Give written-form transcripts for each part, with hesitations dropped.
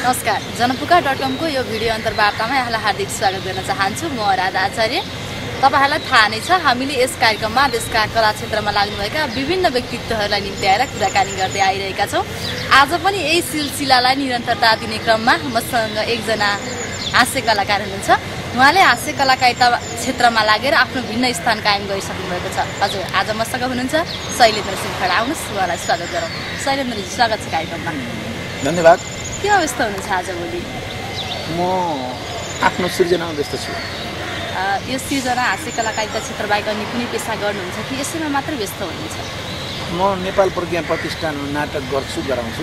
नमस्कार, जनपुका.com को यो भिडियो अन्तर्वार्तामा यहाँलाई हार्दिक स्वागत गर्न चाहन्छु। म राधा आचार्य। तपाईहरुलाई थाहा नै छ, हामीले यस कार्यक्रममा देशका कला क्षेत्रमा लाग्नुभएका विभिन्न व्यक्तित्वहरूलाई निम्त्याएर कुराकानी गर्दै आइरहेका छौं। आज पनि यही सिलसिलालाई निरन्तरता दिने क्रममा मसँग एकजना हास्य कलाकार हुनुहुन्छ। उहाँले हास्य कलाकारिता क्षेत्रमा लागेर आफ्नो भिन्न स्थान कायम गरिसक्नु भएको छ। हजुर, आज मसँग हुनुहुन्छ शैलेन्द्र सिंह खडा। आउनुहोस्, उहाँलाई स्वागत गरौँ। शैलेन्द्रजी, स्वागत छ कार्यक्रममा। धन्यवाद। के व्यस्त हुनुहुन्छ आजभोलि? म आफ्नो सृजनामा व्यस्त छु। यो सृजना हास्य कलाकारिता क्षेत्र बाहेक अन्य कुनै पेसा गर्नुहुन्छ कि यसैमा मात्र व्यस्त हुनुहुन्छ? म नेपाल प्रज्ञा प्रतिष्ठानमा नाटक गराउँछु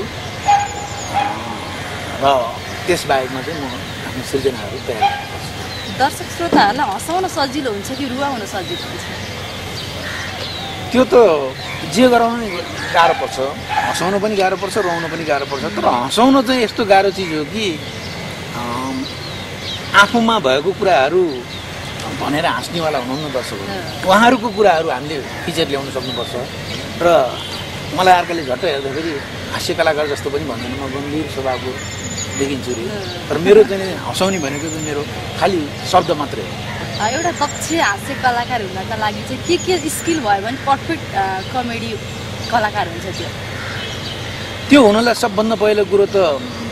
र त्यसबाहेकमा चाहिँ म आफ्नो सृजनाहरू तयार गर्छु। दर्शक श्रोताहरूलाई हँसाउन सजिलो हुन्छ कि रुवाउन सजिलो हुन्छ? त्यो त जे गराउनु गाह्रो पर्छ, हँसाउनु पनि गाह्रो पर्छ, रुवाउनु पनि गाह्रो पर्छ। तर हँसाउन चाहिँ यस्तो गाह्रो चिज हो कि आफूमा भएको कुराहरू भनेर हाँस्नेवाला हुनुहुन्न दर्शकहरू। उहाँहरूको कुराहरू हामीले फिचर ल्याउन सक्नुपर्छ। र मलाई अर्काले झट्ट हेर्दाखेरि हास्य कलाकार जस्तो पनि भन्दैन, म गम्भीर स्वभावको देखिन्छु रे। तर मेरो चाहिँ हँसाउने भनेको चाहिँ मेरो खालि शब्द मात्रै हो। एउटा दक्ष हास्य कलाकार हुनका लागि चाहिँ के स्किल भयो भने पर्फेक्ट कमेडी कलाकार हुन्छ? त्यो हुनलाई सबभन्दा पहिलो कुरो त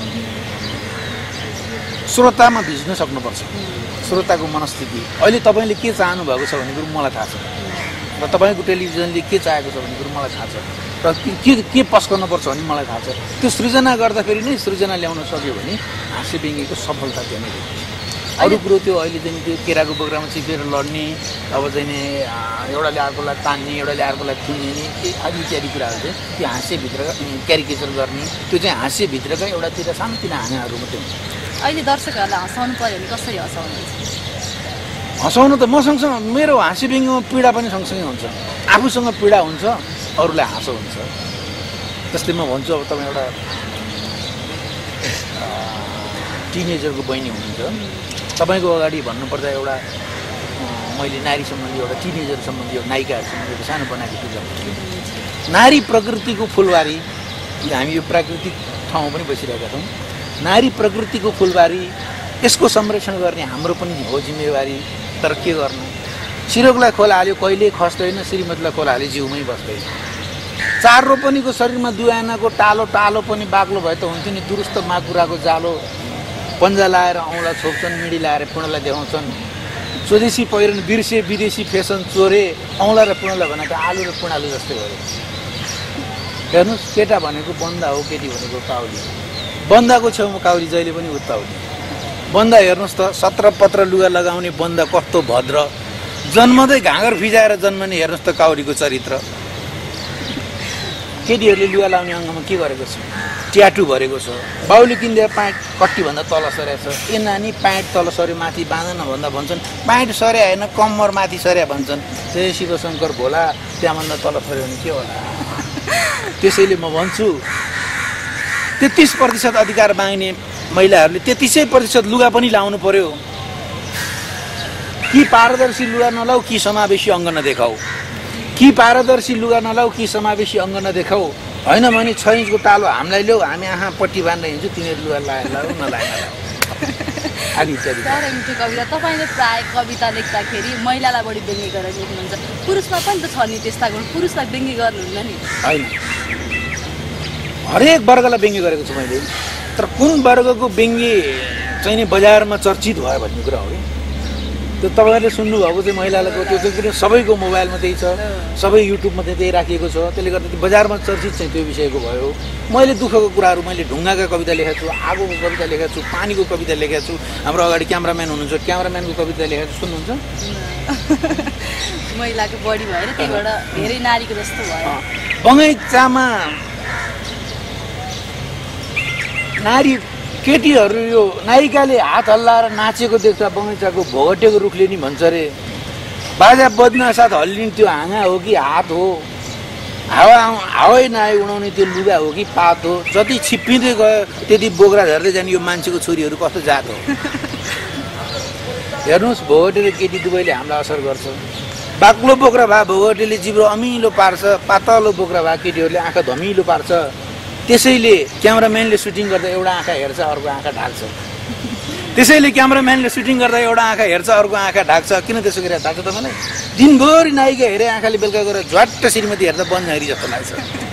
श्रोतामा भिज्न सक्नुपर्छ। श्रोताको मनस्थिति, अहिले तपाईँले के चाहनु भएको छ भन्ने कुरो मलाई थाहा छ, र तपाईँको टेलिभिजनले के चाहेको छ भन्ने कुरो मलाई थाहा छ, र के पस्कनुपर्छ भन्ने मलाई थाहा छ। त्यो सृजना गर्दाखेरि नै सृजना ल्याउन सक्यो भने हास्य व्यङ्ग्यको सफलता त्यहाँ नै देखिन्छ। अरू कुरो त्यो अहिले चाहिँ त्यो केराको बोक्रामा चिपेर लड्ने, अब चाहिँ नि एउटाले अर्कोलाई तान्ने, एउटाले अर्कोलाई थुन्ने आदि इत्यादि कुराहरू चाहिँ त्यो हास्यभित्र क्यारिकेचर गर्ने, त्यो चाहिँ हास्यभित्रका एउटातिर सानोतिनो हाँगाहरू मात्रै हुन्छ। अहिले दर्शकहरूलाई हँसाउनु पऱ्यो भने कसरी हँसाउनुहुन्छ? हँसाउनु त मसँग मेरो हास्य व्यङ्ग्यमा पीडा पनि सँगसँगै हुन्छ। आफूसँग पीडा हुन्छ, अरूलाई हाँसो हुन्छ। जस्तै म भन्छु, अब तपाईँ एउटा टिनेजरको बहिनी हुनुहुन्छ, तपाईँको अगाडि भन्नुपर्दा एउटा मैले नारी सम्बन्धी एउटा टिनेजर सम्बन्धी एउटा नायिकाहरूसँग एउटा सानो बनाएको पूजा गर्छु। नारी प्रकृतिको फुलबारी, हामी यो प्राकृतिक ठाउँमा पनि बसिरहेका छौँ। नारी प्रकृतिको फुलबारी, यसको संरक्षण गर्ने हाम्रो पनि हो जिम्मेवारी। तर के गर्नु, सिरोगलाई खोला हाल्यो कहिले खस्दैन, श्रीमतीलाई खोला हाल्यो जिउमै बस्दैन। चार रोपनीको शरीरमा दुआनाको टालो टालो पनि बाक्लो भए त हुन्थ्यो नि। दुरुस्त माकुराको जालो पन्जा लाएर औँला छोप्छन्, मिडी लाएर पुणलाई देखाउँछन्। स्वदेशी पहिरन बिर्से, विदेशी फेसन चोरे, औँला र पुणलाई भने त आलु र पुणालु जस्तै भयो। हेर्नुहोस्, केटा भनेको बन्दा हो, केटी भनेको काउली। बन्दाको छेउमा काउली जहिले पनि उत्ताउली। बन्दा हेर्नुहोस् त, 17 पत्र लुगा लगाउने बन्दा कस्तो भद्र, जन्मदै घाँगर फिजाएर जन्मने। हेर्नुहोस् त काउलीको चरित्र। केटीहरूले लुगा लाउने अङ्गमा के गरेको छ? ट्याटु भरेको छ। बाउले किनिदिएर प्यान्ट कट्टीभन्दा तल सरेको छ। ए नानी, प्यान्ट तल सर्यो माथि बाँधन भन्दा भन्छन्, प्यान्ट सर्या होइन कम्मर माथि सर्या भन्छन्। जय शिवशङ्कर भोला, त्यहाँभन्दा तल सर्यो भने के होला? त्यसैले म भन्छु, 33% अधिकार माग्ने महिलाहरूले 33% लुगा पनि लाउनु पर्यो। कि पारदर्शी लुगा नलाऊ, कि समावेशी अङ्ग नदेखाऊ। कि पारदर्शी लुगा नलाऊ, कि समावेशी अङ्ग नदेखाऊ। होइन भने 6 इन्चको टालो हामीलाई ल्याऊ, हामी आहाँ पट्टी बाँध्दै हिँड्छु, तिनीहरू लुगा लाएर लाऊ नलाएर लाऊ आदि इत्यादि। साह्रै मिठो कविता। तपाईँले प्राय कविता लेख्दाखेरि महिलालाई बढी व्यङ्ग्य गरेर लेख्नुहुन्छ। पुरुषमा पनि त छ नि त्यस्ता गुण, पुरुषलाई व्यङ्ग्य गर्नुहुन्न नि? होइन, हरेक वर्गलाई व्यङ्ग्य गरेको छु मैले। तर कुन वर्गको व्यङ्ग्य चाहिँ नि बजारमा चर्चित भयो भन्ने कुरा हो कि त्यो तपाईँहरूले सुन्नुभएको चाहिँ महिलाको त्यो चाहिँ सबैको मोबाइलमा त्यही छ, सबै युट्युबमा त्यही राखिएको छ। त्यसले गर्दा त्यो बजारमा चर्चित चाहिँ त्यो विषयको भयो। मैले दुःखको कुराहरू, मैले ढुङ्गाका कविता लेखेको छु, आगोको कविता लेखेको छु, पानीको कविता लेखेको छु। हाम्रो अगाडि क्यामराम्यान हुनुहुन्छ, क्यामराम्यानको कविता लेखेको छु, सुन्नुहुन्छ? महिलाको बढी भएर त्यहीबाट धेरै नारीको जस्तो भयो। बगैँचामा नारी केटीहरू यो नायिकाले हात हल्लाएर नाचेको देख्दा बगैँचाको भोगटेको रुखले नि भन्छ अरे, बाजा बज्न साथ हल्लिने त्यो हाँगा हो कि हात हो? हावै नआए उडाउने त्यो लुगा हो कि पात हो? जति छिप्पिँदै गयो त्यति बोक्रा झर्दै जाने यो मान्छेको छोरीहरू कस्तो जात हो? हेर्नुहोस्, भोगटे र केटी दुवैले हामीलाई असर गर्छ। बाक्लो बोक्रा भए भोगटेले जिब्रो अमिलो पार्छ, पातलो बोक्रा भए केटीहरूले आँखा धमिलो पार्छ। त्यसैले क्यामेराम्यानले सुटिङ गर्दा एउटा आँखा हेर्छ अर्को आँखा ढाक्छ त्यसैले क्यामेराम्यानले सुटिङ गर्दा एउटा आँखा हेर्छ अर्को आँखा ढाक्छ किन त्यसो गरेर थाहा छ तपाईँलाई दिनभरि नायिका हेरे आँखाले बेलुका गएर झ्वाट्ट श्रीमती हेर्दा बन्झरी जस्तो लाग्छ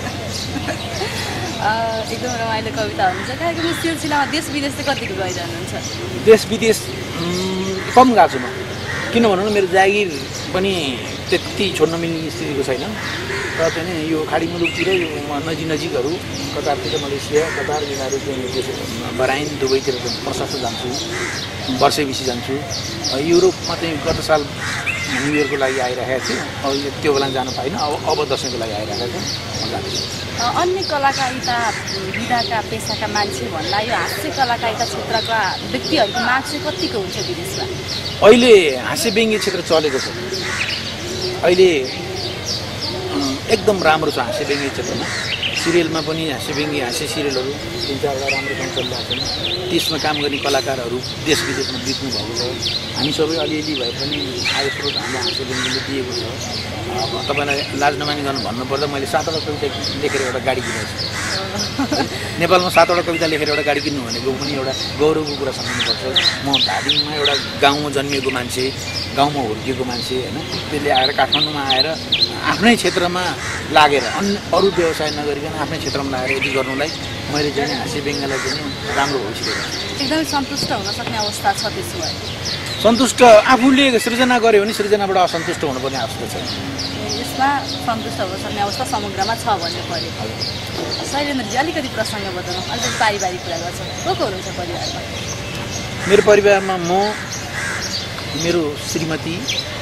एकदम रमाइलो कविता हुनुहुन्छ कार्यक्रमको सिलसिलामा देश विदेश चाहिँ कतिको गइरहनुहुन्छ देश विदेश कम गएको छु म किन भनौँ न मेरो जागिर पनि त्यति छोड्न मिल्ने स्थितिको छैन र चाहिँ यो खाडी मुलुकतिर नजिकहरू कतारतिर मलेसिया कतार यिनीहरू बराइन दुबईतिर प्रशस्त जान्छु वर्षैपछि जान्छु युरोपमा चाहिँ गत साल न्यु इयरको लागि आइरहेको छु अब त्यो बेला जानु पाइनँ अब दसैँको लागि आइरहेको छु म जान्छु अन्य कलाकारिता विधाका पेसाका मान्छे भन्दा यो हास्य कलाकारिता क्षेत्रका व्यक्तिहरूको माग चाहिँ कतिको हुन्छ विदेशमा अहिले हाँस्य व्यङ्ग्य क्षेत्र चलेको छ अहिले एकदम राम्रो छ हाँस्य व्यङ्ग्य क्षेत्रमा सिरियलमा पनि हाँस्य व्यङ्ग्य हाँस्य सिरियलहरू 3-4 राम्रोसँग चलिरहेको छन् त्यसमा काम गर्ने कलाकारहरू देश विदेशमा बित्नु भएको छ हामी सबै अलिअलि भए पनि आय स्रोत हाम्रो हाँस्य व्यङ्ग्यले दिएको छ तपाईँलाई लाज नमानी गर्नु भन्नुपर्दा मैले 7वटा कविता लेखेर एउटा गाडी किनेको छु नेपालमा 7वटा कविता लेखेर एउटा गाडी किन्नु भनेको पनि एउटा गौरवको कुरा सम्झनुपर्छ म धादिङमा एउटा गाउँमा जन्मिएको मान्छे गाउँमा हुर्किएको मान्छे होइन त्यसले आएर काठमाडौँमा आएर आफ्नै क्षेत्रमा लागेर अरू व्यवसाय नगरिकन आफ्नै क्षेत्रमा लागेर यति गर्नुलाई मैले चाहिँ हाँस्य व्यङ्ग्यलाई चाहिँ राम्रो भइसकेको छु एकदमै सन्तुष्ट हुन सक्ने अवस्था छ त्यसो भए सन्तुष्ट आफूले सृजना गर्यो भने सृजनाबाट असन्तुष्ट हुनुपर्ने आवश्यकता छैन यसमा सन्तुष्ट हुन सक्ने अवस्था समग्रमा छ भन्ने पऱ्यो शैलेन्द्रजी अलिकति प्रसङ्ग बताउनु अलिकति पारिवारिक कुरा गर्छ को हुनुहुन्छ परिवारमा मेरो परिवारमा म मेरो श्रीमती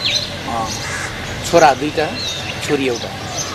छोरा 2टा छोरी एउटा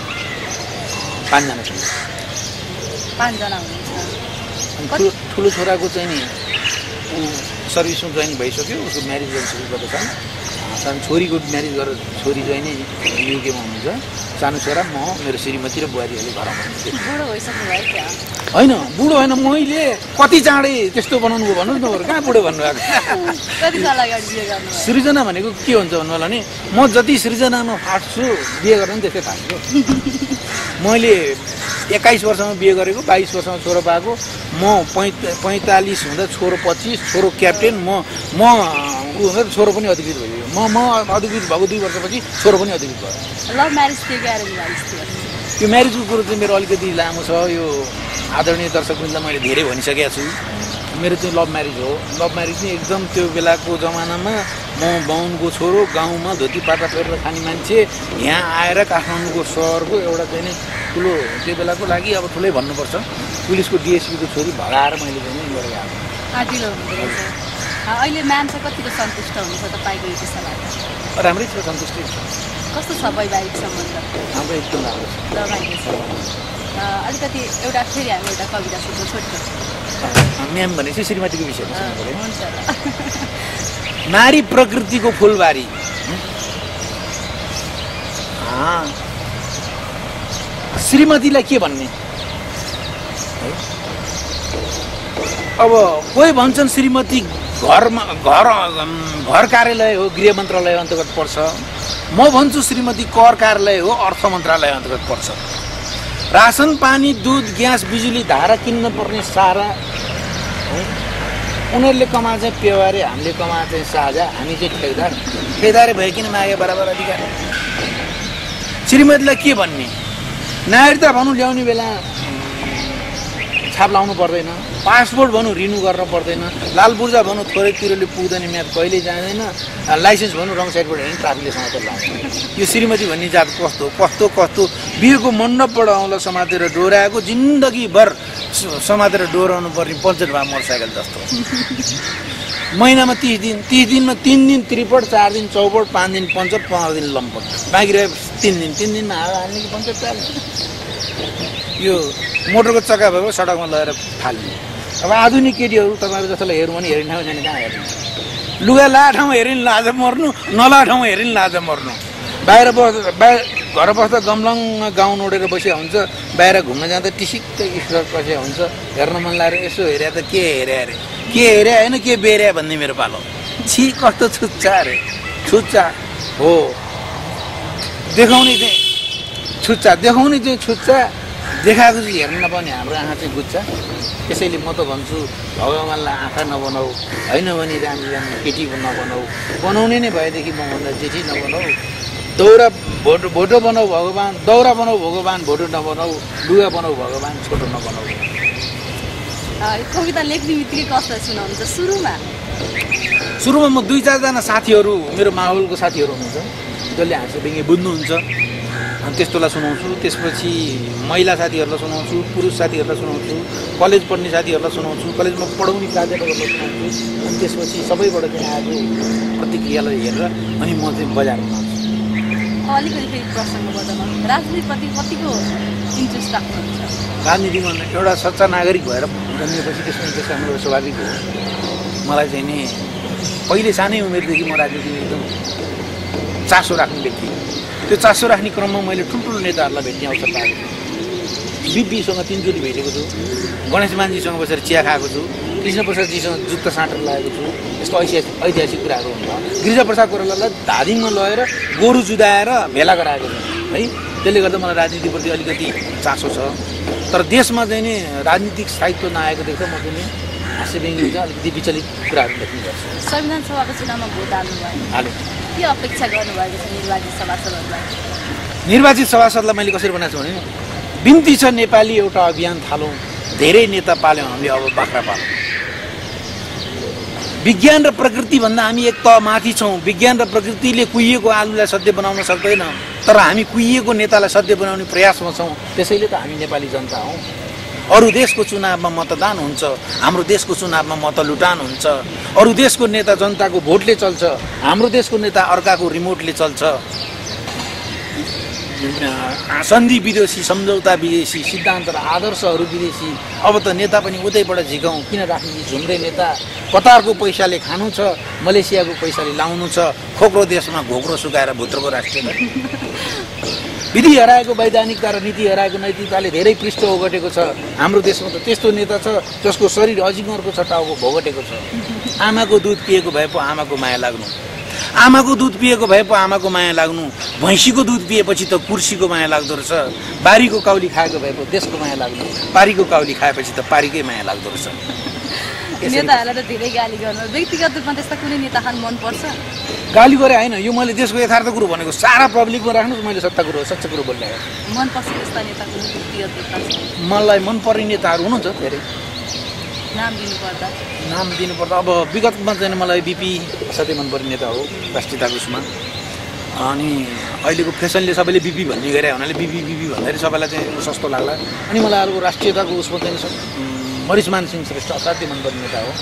5 जना छन् 5 जना हुनुहुन्छ अनि ठुलो छोराको चाहिँ नि सर्भिसमा जोइन भइसक्यो उसको म्यारिज गरिसकेको गर्दछ सानो छोरीको म्यारिज गरेर छोरी चाहिँ नि युकेमा हुनुहुन्छ सानो छोरा म मेरो श्रीमती र बुहारीहरूले घरमा हुनुहुन्छ बुढो भइसक्नु भयो क्या होइन बुढो होइन मैले कति चाँडै त्यस्तो बनाउनु भयो भन्नुहोस् न कहाँ बुढो भन्नुभएको कति साल अगाडि बिहे गर्नु सृजना भनेको के हुन्छ भन्नु होला नि म जति सृजनामा फाट्छु बिहे गर्न पनि त्यस्तै फाट्छु मैले 21 वर्षमा बिहे गरेको 22 वर्षमा छोरो पाएको म 45 हुँदा छोरो 25 छोरो क्याप्टेन म ऊ हुँदा छोरो पनि अधिकृत भयो म अधिकृत भएको 2 वर्षपछि छोरो पनि अधिकृत भयो लभ म्यारेज थियो कि अरेन्ज म्यारेज थियो यो म्यारेजको कुरो चाहिँ मेरो अलिकति लामो छ यो आदरणीय दर्शकवृन्दलाई मैले धेरै भनिसकेको छु मेरो चाहिँ लभ म्यारेज हो लभ म्यारेज चाहिँ एकदम त्यो बेलाको जमानामा म बाहुनको छोरो गाउँमा धोती पाटा फेरेर खाने मान्छे यहाँ आएर काठमाडौँको सहरको एउटा चाहिँ नि ठुलो त्यो बेलाको लागि अब ठुलै भन्नुपर्छ पुलिसको डिएसपीको छोरी भगाएर मैले चाहिँ गरेको आदिलो हुँदो अहिले मान्छे कतिको सन्तुष्ट हुन्छ तपाईँको यो पेसाबाट राम्रै छ सन्तुष्टि कस्तो छ वैवाहिक सम्बन्ध हाम्रो एकदम राम्रो छ रमाइलो छ अलिकति एउटा फेरि हामी एउटा कविता सुन्छौँ छोटो म्याम भनेपछि श्रीमतीको विषयमा हुन्छ नारी प्रकृतिको फुलबारी श्रीमतीलाई के भन्ने अब कोही भन्छन् श्रीमती घर कार्यालय हो गृह मन्त्रालय अन्तर्गत पर्छ म भन्छु श्रीमती कर कार्यालय हो अर्थ मन्त्रालय अन्तर्गत पर्छ रासन पानी दुध ग्यास बिजुली धारा किन्न पर्ने सारा उनीहरूले कमा चाहिँ पेवारे हामीले कमा चाहिँ साझा हामी चाहिँ ठेकदारे भइकन मागे बराबर अधिकार श्रीमतीलाई के भन्ने नागरिकता भनौँ ल्याउने बेला छाप लाउनु पर्दैन पासपोर्ट भनौँ रिन्यू गर्न पर्दैन लाल बुर्जा भनौँ थोरै तिरोले पुग्दैन म्याद कहिले जाँदैन लाइसेन्स भनौँ रङ साइडबाट हेर्नु ट्राफिकले समातेर लाउँछ यो श्रीमती भन्ने जात कस्तो बिहेको मण्डपबाट औँला समातेर डोराएको जिन्दगीभर समातेर डोराउनु पर्ने पञ्चर भए मोटरसाइकल जस्तो महिनामा 30 दिनमा 3 दिन त्रिपट 4 दिन चौपट 5 दिन पञ्चर 15 दिन लम्पट बाँकी रह्यो 3 दिनमा हावा हाल्ने कि पञ्चर चाल्ने यो मोटरको चक्का भएको सडकमा लगेर फाल्ने अब आधुनिक केटीहरू तपाईँहरू जस्तोलाई हेर्नु भने हेरिने ठाउँ जाने कहाँ हेर्नु लुगा ला ठाउँमा हेरि लाज मर्नु नला ठाउँमा हेरि लाज मर्नु बाहिर घर बस्दा गमलङमा गाउन ओढेर बसिया हुन्छ बाहिर घुम्न जाँदा टिसिक्क स्टक बसिया हुन्छ हेर्न मन लागेर यसो हेरे त के हेरे अरे के हेरे होइन के बेरे भन्ने मेरो पालो छि कस्तो छुच्चा अरे छुच्चा हो देखाउने चाहिँ छुच्चा देखाएको चाहिँ हेर्न नपाउने हाम्रो आँखा चाहिँ बुझ्छ। त्यसैले म त भन्छु भगवान्लाई आँखा नबनाऊ, होइन भने राम्रो राम्रो केटी नबनाऊ, बनाउने नै भएदेखि मभन्दा जेठी नबनाऊ, दौरा भोटो बनाऊ भगवान्, दौरा बनाऊ भगवान्, भोटो नबनाऊ, लुगा बनाऊ भगवान्, छोटो नबनाऊ। कविता लेख्ने बित्तिकै कसलाई सुनाउनुहुन्छ? सुरुमा म 2-4जना साथीहरू, मेरो माहौलको साथीहरू हुनुहुन्छ जसले हाँसो व्यङ्ग्य बुझ्नुहुन्छ, अनि त्यस्तोलाई सुनाउँछु। त्यसपछि महिला साथीहरूलाई सुनाउँछु, पुरुष साथीहरूलाई सुनाउँछु, कलेज पढ्ने साथीहरूलाई सुनाउँछु, कलेजमा पढाउने प्राध्यापकहरूलाई सुनाउँछु। अनि त्यसपछि सबैबाट चाहिँ आएको प्रतिक्रियालाई हेरेर अनि म चाहिँ बजारमा आउँछु। अलिकति फेरि प्रसङ्ग बदलमा राजनीतिप्रति कतिको इन्ट्रेस्ट राख्नुहुन्छ? राजनीतिमा एउटा सच्चा नागरिक भएर जन्मिएपछि त्यसमा इन्ट्रेस्ट राख्नु स्वाभाविक हो। मलाई चाहिँ नि पहिले सानै उमेरदेखि म राजनीतिमा एकदम चासो राख्ने व्यक्ति। त्यो चासो राख्ने क्रममा मैले ठुल्ठुलो नेताहरूलाई भेट्ने अवसर पाएको छु। बिपीसँग 3 चोटि भेटेको छु, गणेश मानजीसँग बसेर चिया खाएको छु, कृष्णप्रसादजीसँग जुत्ता साँटेर लागेको छु। यस्तो ऐतिहासिक कुराहरू हुन्छ। गिरिजाप्रसाद कोइरालालाई धादिङमा लगेर गोरु जुदाएर भेला गराएको छु है। त्यसले गर्दा मलाई राजनीतिप्रति अलिकति चासो छ। तर देशमा चाहिँ नि राजनीतिक स्थायित्व नआएको देख्दा म चाहिँ नि हाँस्य व्यङ्ग्य हुन्छ, अलिकति विचलित कुराहरू लेख्ने गर्छु। संविधान सभाको चुनावमा भोट हाल्नुभयो, के अपेक्षा गर्नुभएको छ निर्वाचित सभासदहरूलाई? निर्वाचित सभासदलाई मैले कसरी बनाएको छु भने बिन्ती छ नेपाली एउटा अभियान थालौँ, धेरै नेता पाल्यौँ हामीले अब बाख्रा पालौँ। विज्ञान र प्रकृतिभन्दा हामी एक तह माथि छौँ। विज्ञान र प्रकृतिले कुहिएको आलुलाई सत्य बनाउन सक्दैन, तर हामी कुहिएको नेतालाई सत्य बनाउने प्रयासमा छौँ। त्यसैले त हामी नेपाली जनता हौँ। अरू देशको चुनावमा मतदान हुन्छ, हाम्रो देशको चुनावमा मत लुटान हुन्छ। अरू देशको नेता जनताको भोटले चल्छ, हाम्रो देशको नेता अर्काको रिमोटले चल्छ। सन्धि विदेशी, सम्झौता विदेशी, सिद्धान्त र आदर्शहरू विदेशी। अब त नेता पनि उतैबाट झिकाउँ, किन राख्ने झुम्रे नेता? कतारको पैसाले खानु छ, मलेसियाको पैसाले लाउनु छ, खोक्रो देशमा घोक्रो सुकाएर भुत्रको राष्ट्रिय विधि हराएको वैधानिकता र नीति हराएको नैतिकताले धेरै पृष्ठ ओगटेको छ। हाम्रो देशमा त त्यस्तो नेता छ जसको शरीर अजिङ्गरको छटाउको भोगटेको छ। आमाको दुध पिएको भए पो आमाको माया लाग्नु, आमाको दुध पिएको भए पो आमाको माया लाग्नु, भैँसीको दुध पिएपछि त कुर्सीको माया लाग्दो रहेछ। बारीको काउली खाएको भए पो देशको माया लाग्नु, पारीको काउली खाएपछि त पारीकै माया लाग्दो रहेछ। नेताहरूलाई त धेरै गाली गर्नु, व्यक्तिगत रूपमा त्यस्ता कुनै नेता खान मनपर्छ? गाली गरे होइन, यो मैले देशको यथार्थ कुरो भनेको। सारा पब्लिकमा राख्नुहोस्, मैले सच्चा कुरो कुरो बोलिरहेको। मनपर्छ त्यस्ता नेता कुनै व्यक्तिगत रूपमा? मलाई मनपर्ने नेताहरू हुनुहुन्छ धेरै। नाम दिनुपर्दा अब विगतमा चाहिँ मलाई बिपी असाध्यै मनपर्ने नेता हो राष्ट्रियताको उसमा। अनि अहिलेको फेसनले सबैले बिपी भन्ने गरे हुनाले बिपी भन्दाखेरि सबैलाई चाहिँ सस्तो लाग्ला। अनि मलाई अर्को राष्ट्रियताको उसमा चाहिँ मरिसमान सिंह श्रेष्ठ असाध्यै मनपर्ने नेता हो।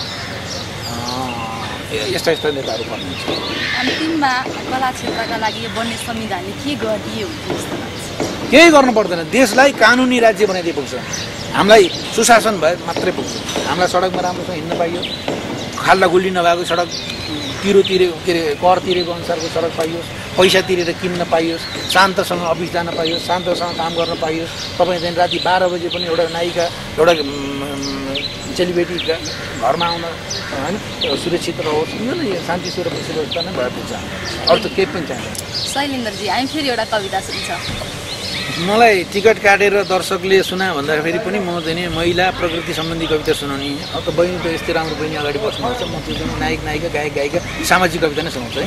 यस्ता नेताहरू पर्नुहुन्छ। अन्तिममा कला क्षेत्रका लागि यो बन्ने संविधानले के गरिदिए हुन्छ जस्तो लाग्छ? केही गर्नु पर्दैन, देशलाई कानुनी राज्य बनाइदिए पुग्छ। हामीलाई सुशासन भए मात्रै पुग्छ। हामीलाई सडकमा राम्रोसँग हिँड्न पाइयो, खाल्डा गुल्डी नभएको सडक, कर तिरेको अनुसारको सडक पाइयोस्, पैसा तिरेर किन्न पाइयोस्, शान्तसँग अफिस जान पाइयोस्, शान्तसँग काम गर्न पाइयोस्। तपाईँ चाहिँ राति 12 बजे पनि एउटा नायिका, एउटा चेलीबेटी घरमा आउन होइन सुरक्षित रहोस्। यो नै शान्ति सुरक्षा नै भए पुग्छ, अरू त केही पनि चाहिँदैन। शैलेन्द्रजी, हामी फेरि एउटा कविता सुन्छ। मलाई टिकट काटेर दर्शकले सुना भन्दाखेरि पनि म चाहिँ महिला प्रकृति सम्बन्धी कविता सुनाउने। अब त बहिनी त यस्तै राम्रो बहिनी अगाडि बस्नुहुन्छ, म चाहिँ नायक नायिका गायक गायिका सामाजिक कविता नै सुनाउँछु है।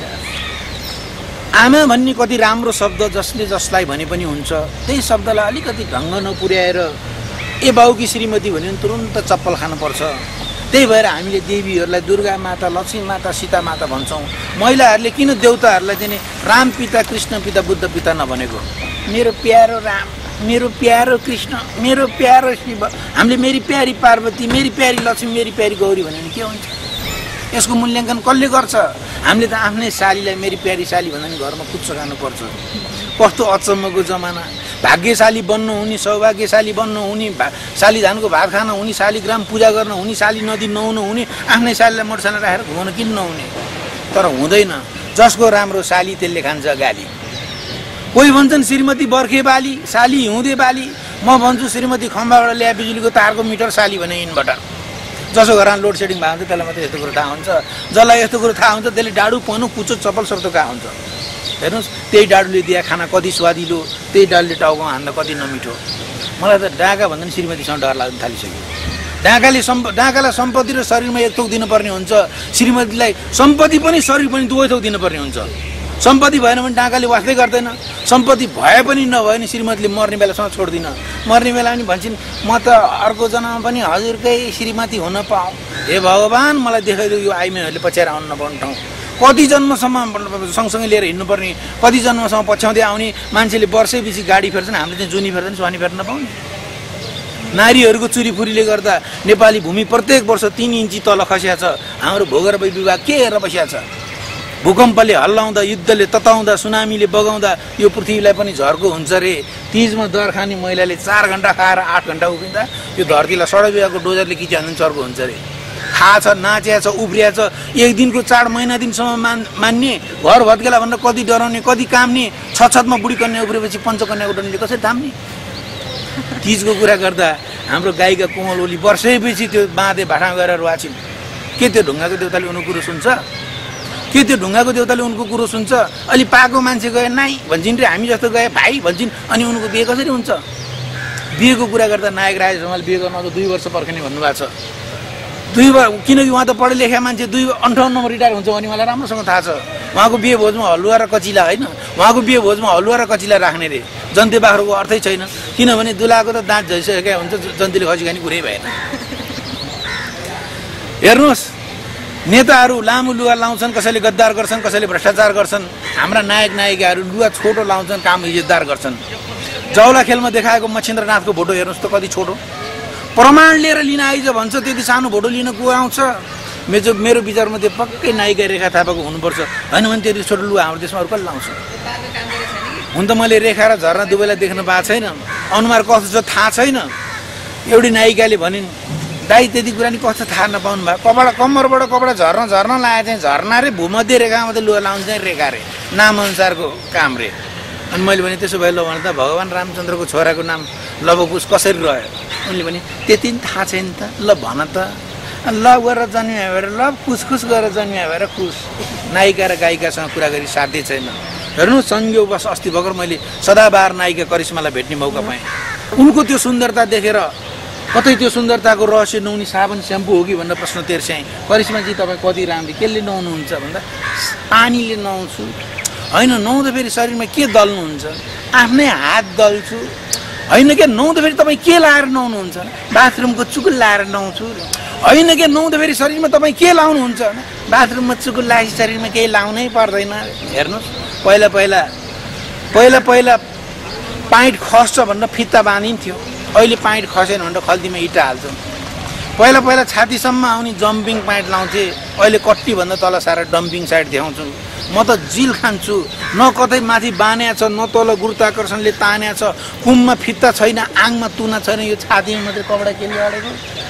आमा भन्ने कति राम्रो शब्द जसले जसलाई भने पनि हुन्छ, त्यही शब्दलाई अलिकति ढङ्ग नपुर्याएर ए बाउकी श्रीमती भन्यो भने तुरुन्त चप्पल खानुपर्छ। त्यही भएर हामीले देवीहरूलाई दुर्गा माता, लक्ष्मी माता, सीता माता भन्छौँ। महिलाहरूले किन देवताहरूलाई चाहिँ राम पिता, कृष्ण पिता, बुद्ध पिता नभनेको? मेरो प्यारो राम, मेरो प्यारो कृष्ण, मेरो प्यारो शिव। हामीले मेरी प्यारी पार्वती, मेरी प्यारी लक्ष्मी, मेरी प्यारी गौरी भन्यो भने के हुन्छ? यसको मूल्याङ्कन कसले गर्छ? हामीले त आफ्नै सालीलाई मेरी प्यारी साली भन्दा पनि घरमा कुच्चो खानुपर्छ। कस्तो अचम्मको जमाना। भाग्यशाली बन्नु हुने, सौभाग्यशाली बन्नु हुने, साली धानको भात खान हुने, शालिग्राम पूजा गर्न हुने, साली नदी नुहाउनु हुने, आफ्नै सालीलाई मोटरसाइकल राखेर घुमाउन किन नहुने? तर हुँदैन। जसको राम्रो साली त्यसले खान्छ गाली। कोही भन्छन् श्रीमती बर्खे बाली, साली हिउँदे बाली। म भन्छु श्रीमती खम्बाबाट ल्याए बिजुलीको तारको मिटर, साली भने इन्भर्टर। जसो घरमा लोड सेडिङ भएको हुन्छ त्यसलाई मात्रै यस्तो कुरो थाहा हुन्छ। जसलाई यस्तो कुरो थाहा हुन्छ त्यसले डाडु पनु कुचो चप्पल सर्तो कहाँ हुन्छ? हेर्नुहोस्, त्यही डाडुले दिए खाना कति स्वादिलो, त्यही डाडुले टाउको हान्दा कति नमिठो। म मलाई त डाका भन्दा नि श्रीमतीसँग डर लाग्न थालिसक्यो। डाकालाई सम्पत्ति र शरीरमा एक थोक दिनुपर्ने हुन्छ, श्रीमतीलाई सम्पत्ति पनि शरीर पनि दुवै थोक दिनुपर्ने हुन्छ। सम्पत्ति भएन भने डाकाले वास्तै गर्दैन, सम्पत्ति भए पनि नभए नि श्रीमतीले मर्ने बेलासम्म छोड्दिन। मर्ने बेला पनि भन्छन् म त अर्को जन्ममा पनि हजुरकै श्रीमती हुन पाऊँ, हे भगवान् मलाई देखाइदियो यो आइमाईहरूले पछ्याएर आउनु नपाउने ठाउँ। कति जन्मसम्म सँगसँगै लिएर हिँड्नुपर्ने, कति जन्मसम्म पछ्याउँदै आउने मान्छेले वर्षैपछि गाडी फेर्छन्, हामीले चाहिँ जुनी फेर्दैन, स्वानी फेर्न नपाउने। नारीहरूको चुरीफुरीले गर्दा नेपाली भूमि प्रत्येक वर्ष 3 इन्ची तल खसिया छ। हाम्रो भूगर्भ विभाग के हेरेर बसिया छ? भूकम्पले हल्लाउँदा, युद्धले तताउँदा, सुनामीले बगाउँदा यो पृथ्वीलाई पनि झर्को हुन्छ रे। तीजमा दर खाने महिलाले 4 घण्टा खाएर 8 घण्टा उभिँदा यो धरतीलाई सडक विभागको डोजरले खिच्या भने चर्को हुन्छ रे। थाहा छ, नाचिया छ, उब्रिया छ। एक दिनको चाड महिना दिनसम्म मान्ने, घर भत्केला भनेर कति डराउने, कति काम्ने। छतमा बुढी कन्या उब्रेपछि पञ्चकन्याको डन्डीले कसरी थाम्ने? तीजको कुरा गर्दा हाम्रो गाईका कोमल ओली वर्षैपछि त्यो बाँधे भाँडा गएर रुवाछिन्। के त्यो ढुङ्गाको देउताले उनको कुरो सुन्छ? के त्यो ढुङ्गाको देउताले उनको कुरो सुन्छ? अलि पाएको मान्छे गए नाइ भन्छन् रे, हामी जस्तो गए भाइ भन्छन्, अनि उनको बिहे कसरी हुन्छ? बिहेको कुरा गर्दा नायक राजेश हमाल बिहे गर्न अझ 2 वर्ष पर्खने भन्नुभएको छ। 2 वर्ष, किनकि उहाँ त पढे लेखा मान्छे, 58 मा रिटायर हुन्छ भने मलाई राम्रोसँग थाहा छ। उहाँको बिहे भोजमा हलुवा र कचिला होइन, उहाँको बिहे भोजमा हलुवा र कचिला राख्ने रे। जन्ते बाख्रोको अर्थै छैन, किनभने दुलाको त दाँत झैसकेका हुन्छ, जन्तीले खसी खाने कुरै भएन। हेर्नुहोस्, नेताहरू लामो लुगा लाउँछन्, कसैले गद्दार गर्छन्, कसैले भ्रष्टाचार गर्छन्। हाम्रा नायक नायिकाहरू लुगा छोटो लाउँछन्, काम इज्जतदार गर्छन्। जौला खेलमा देखाएको मच्छिन्द्रनाथको भोटो हेर्नुहोस् त कति छोटो। प्रमाण लिएर लिन आइज भन्छ, त्यति सानो भोटो लिन को आउँछ? मेरो विचारमा त्यो पक्कै नायिका रेखा थापाको हुनुपर्छ, होइन भने त्यति छोटो लुगा हाम्रो देशमा अरू कसले लाउँछ? हुन त मैले रेखा र झर्ना दुवैलाई देख्न पाएको छैन, अनुहार कस्तो छ थाहा छैन। एउटी नायिकाले भनिन्, दाइ त्यति कुरा नि कस्तो थाहा नपाउनु भयो, कपडा कम्मरबाट कपडा झर्न लाए चाहिँ झर्ना रे, भूमध्य रेखामा त लुगा लाउनु चाहिँ रेखा रे, नामअनुसारको काम रे। अनि मैले भने त्यसो भए ल भने त भगवान् रामचन्द्रको छोराको नाम लवकुश कसरी रह्यो? उनले भने त्यति नि थाहा छैन त, ल भन त। ल गरेर जन्मिया भएर ल, खुसखुस गरेर जन्मिया भएर खुस। नायिका र गायिकासँग कुरा गरी साध्य छैन। हेर्नु, संयोगवश अस्ति भर्खर मैले सदाबहार नायिका करिश्मालाई भेट्ने मौका पाएँ। उनको त्यो सुन्दरता देखेर कतै त्यो सुन्दरताको रहस्य नुहाउने साबुन स्याम्पू हो कि भनेर प्रश्न तेर्स्याएँ। करिश्माजी तपाईँ कति राम्री, केले नुहाउनुहुन्छ भन्दा पानीले नुहाउँछु। होइन, नुहाउँदाखेरि शरीरमा के दल्नुहुन्छ? आफ्नै हात दल्छु। होइन के नुहाउँदाखेरि तपाईँ के लाएर नुहाउनुहुन्छ? बाथरुमको चुकुल लाएर नुहाउँछु। होइन के नुहाउँदाखेरि शरीरमा तपाईँ के लाउनुहुन्छ? बाथरुममा चुकुल लाएपछि शरीरमा केही लाउनै पर्दैन। हेर्नुहोस्, पहिला पाइट खस्छ भनेर फित्ता बाँधिन्थ्यो, अहिले पाइट खसेन भनेर खल्तीमा इँटा हाल्छ। पहिला छातीसम्म आउने जम्पिङ पाइट लाउँथे, अहिले कट्टीभन्दा तल सारा डम्पिङ साइड देखाउँछु। म त जिल खान्छु, न कतै माथि बान्या छ, न तल गुरुत्वाकर्षणले तान्या छ, कुममा फित्ता छैन, आङमा तुना छैन, यो छातीमा मात्रै कपडा केले अडेको।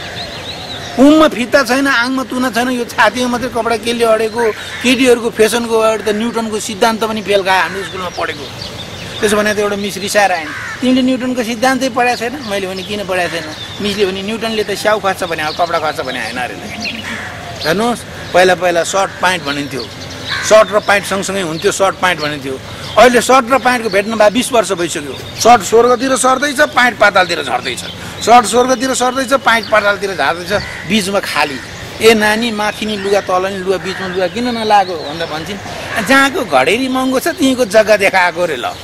कुममा फित्ता छैन, आङमा तुना छैन, यो छातीमा मात्रै कपडा केले अडेको। केटीहरूको फेसनको अगाडि त न्युटनको सिद्धान्त पनि फेल खायो, हाम्रो स्कुलमा पढेको। त्यसो भने त एउटा मिस रिसाएर आएन, तिमीले न्युटनको सिद्धान्तै पढाएको छैन? मैले भने किन पढाएको छैन? मिसले भने न्युटनले त स्याउ खोज्छ भने कपडा खोज्छ भने होइन अरे। हेर्नुहोस्, पहिला सर्ट प्यान्ट भनिन्थ्यो, सर्ट र प्यान्ट सँगसँगै हुन्थ्यो, सर्ट प्यान्ट भनिन्थ्यो। अहिले सर्ट र प्यान्टको भेट्न भए 20 वर्ष भइसक्यो। सर्ट स्वर्गतिर सर्दैछ, प्यान्ट पातालतिर झर्दैछ। सर्ट स्वर्गतिर सर्दैछ, प्यान्ट पातालतिर झर्दैछ, बिचमा खाली। ए नानी, माथि नि लुगा, तल नि लुगा, बिचमा लुगा किन नलागो भनेर भन्छन्। जहाँको घडेरी महँगो छ त्यहीँको जग्गा देखाएको रे ल।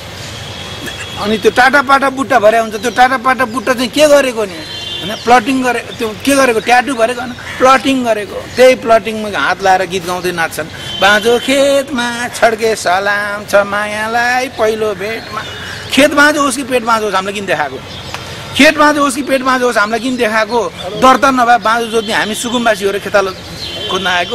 अनि त्यो टाटापाटा बुट्टा भरे हुन्छ, त्यो टाटापाटा बुट्टा चाहिँ के गरेको नि? होइन, प्लटिङ गरे, त्यो के गरेको? ट्याटु गरेको होइन, प्लटिङ गरेको। त्यही प्लटिङमा हात लाएर गीत गाउँदै नाच्छन्। बाँझो खेतमा छड्के सलाम छ मायालाई पहिलो भेटमा। खेत बाँझो होस् कि पेट बाँझो होस् हामीलाई किन देखाएको? खेत बाँझो होस् कि पेट बाँझो होस् हामीलाई किन देखाएको? दर्ता नभए बाँझो जोत्ने हामी सुकुम्बासी हो र खेतालो खोज्न आएको।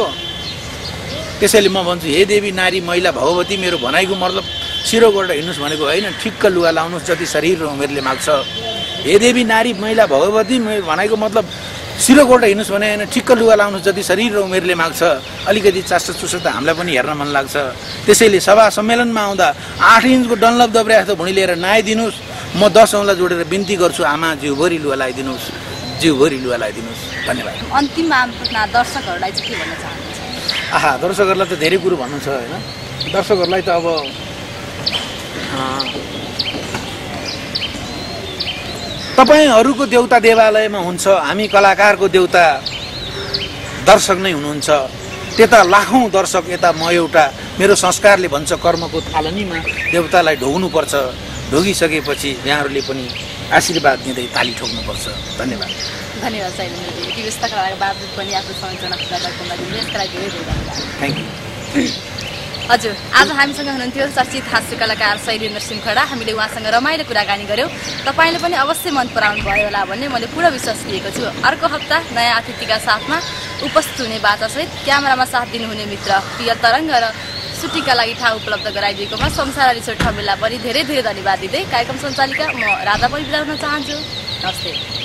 त्यसैले म भन्छु, हे देवी नारी महिला भगवती, मेरो भनाइको मतलब सिरो गरेर हिँड्नुहोस् भनेको होइन, ठिक्क लुगा लाउनुहोस् जति शरीर र उमेरले माग्छ। हे देवी नारी महिला भगवती, मेरो भनाइको मतलब सिरो गरेर हिँड्नुहोस् भने होइन, ठिक्क लुगा लाउनुहोस् जति शरीर र उमेरले माग्छ। अलिकति चासो चुसो त हामीलाई पनि हेर्न मन लाग्छ। त्यसैले सभा सम्मेलनमा आउँदा 8 इन्चको डनलप दब्रे जस्तो भुँडी लिएर नआइदिनुहोस्। म 10 औँला जोडेर बिन्ती गर्छु, आमा जिउभरि लुगा लगाइदिनुहोस्, जिउभरि लुगा लगाइदिनुहोस्। धन्यवाद। अन्तिममा दर्शकहरूलाई चाहिँ के भन्न चाहनुहुन्छ? दर्शकहरूलाई त धेरै कुरो भन्नु छ होइन। दर्शकहरूलाई त अब तपाईँहरूको देउता देवालयमा हुन्छ, हामी कलाकारको देउता दर्शक नै हुनुहुन्छ। त्यता लाखौँ दर्शक, यता म एउटा, मेरो संस्कारले भन्छ कर्मको थालनीमा देउतालाई ढोग्नुपर्छ। ढोगिसकेपछि यहाँहरूले पनि आशीर्वाद दिँदै ताली ठोक्नुपर्छ। धन्यवाद। धन्यवाद शैलेन्द्रजी। यति व्यस्त कराएको बावजुद पनि आफ्नो संरचना कुरा गर्नुको लागि यसका लागि धेरै धेरै धन्यवाद। Thank you. हजुर, आज हामीसँग हुनुहुन्थ्यो चर्चित हास्य कलाकार शैलेन्द्र सिंह खडा। हामीले उहाँसँग रमाइलो कुराकानी गऱ्यौँ। तपाईँले पनि अवश्य मन पराउनु भयो होला भन्ने मैले पूर्ण विश्वास लिएको छु। अर्को हप्ता नयाँ अतिथिका साथमा उपस्थित हुने बाचासहित क्यामेरामा साथ दिनुहुने मित्र पियल तरङ्ग र सुटिङका लागि ठाउँ उपलब्ध गराइदिएकोमा संसार रिसोर्ट ठमेललाई पनि धेरै धेरै धन्यवाद दिँदै कार्यक्रम सञ्चालिका म राधा पनि बिदा हुन चाहन्छु। नमस्ते।